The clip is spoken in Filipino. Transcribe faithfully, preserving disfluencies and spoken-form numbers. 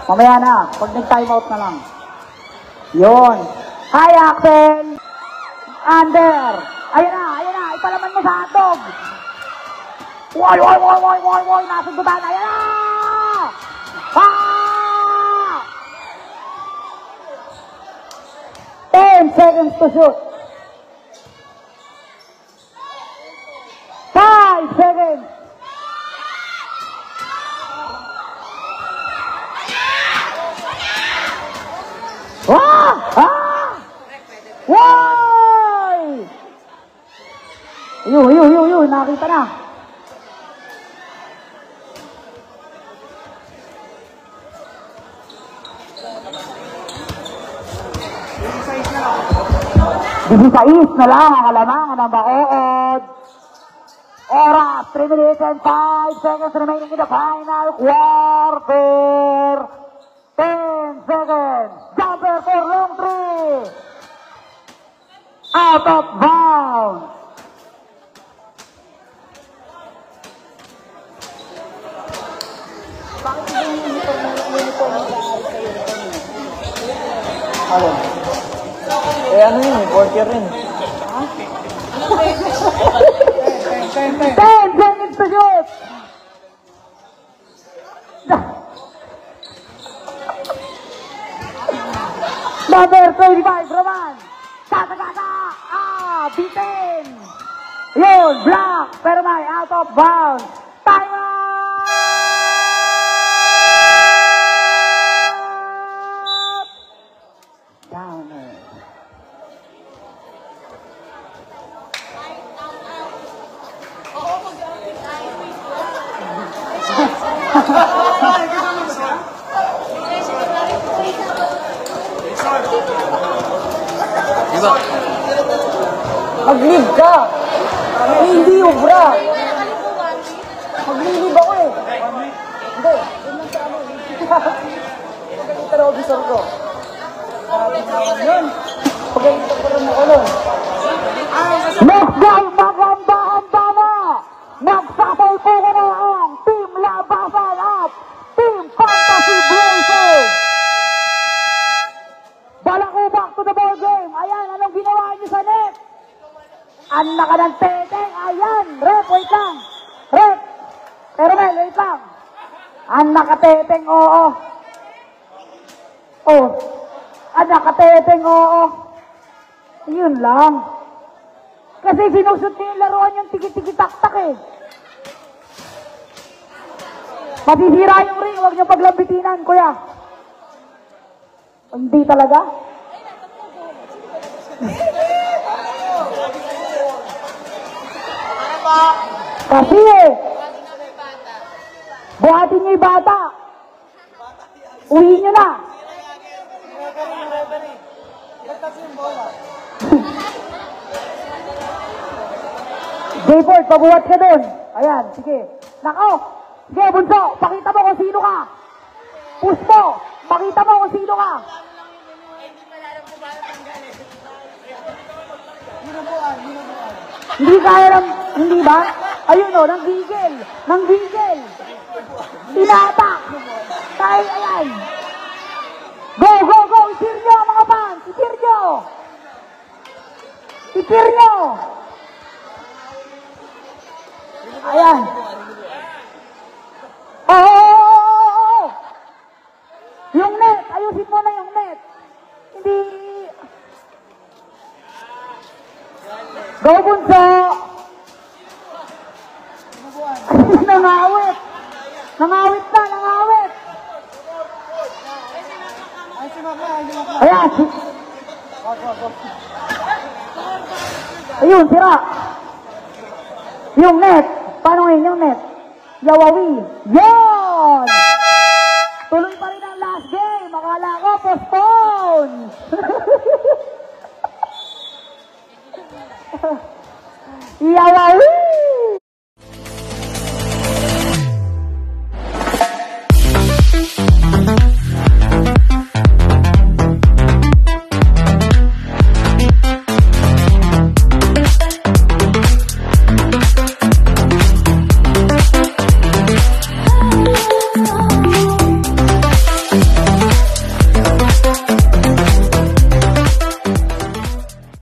Mamaya na. Pag nag-time out na lang. Yun. Hi, Axel. Under. Ayan na, ayan na. Ipalaman mo sa hotdog. Woy, woy, woy, woy, woy, woy. Nasundutan. Ayan na. Ah! ten seconds to shoot. five seconds. Ah! Ah! Woy! Yun, yun, yun, yun. Nakita na. Disisais na lang ang alamangan ng Bacood. Oras, three minutes and five seconds remaining in the final quarter. ten seconds. Jumper for long three. Out of bounds. Bakit yung uniform ng uniform ng Alon? Eh ano yun, quarter rin. Ha? ten seconds to shoot! Number twenty-five, Roman! Kata-kata! Ah! Beaten! Yun! Block! Pero may out of bounds! Time out! Downer! Diba? Mag-leave ka! Hindi yung bra! Mag-leave ako eh! Hindi! Yun lang sa ano eh! Pagkakita na officer ko. Yun! Pagkakita ko rin ako nun. Next maganda-handa na! Nagsasay po ko na ang Team Labasan at Team Fantasy Blazers! Balako back to the ball game. Ayan, anong ginawa niyo sa net? Anak ka ng teteng. Ayan, rep, wait lang. Rep. Pero Mel, wait lang. Anak ka teteng, oo. Oh. Anak ka teteng, oo. Yun lang. Kasi sinusot niyo yung laruan yung tiki-tiki-tak-tak eh. Masisira yung ring, huwag niyo paglambitinan, kuya. Hindi talaga? Kasi eh, buhatin niyo yung bata. Uwi niyo na. J-Ford, pabuhat ka dun. Ayan, sige. Nako, sige, bunso, pakita mo kung sino ka. Push mo, pakita mo kung sino ka. Hindi kaya lang, hindi ba? Ayun o, nang gigil, nang gigil. Tinatak. Tayo, ayan. Go, go, go, itir nyo mga fans, itir nyo. Itir nyo. Ayan. Oo, oh, oh, oh. Yung net, ayusin mo na yung net. Hindi. Go, bunso! Nangawit! Nangawit na, nangawit! Ayan! Ayun, sira! Yung net! Paano ngayon yung net? Yawawi! Yeah!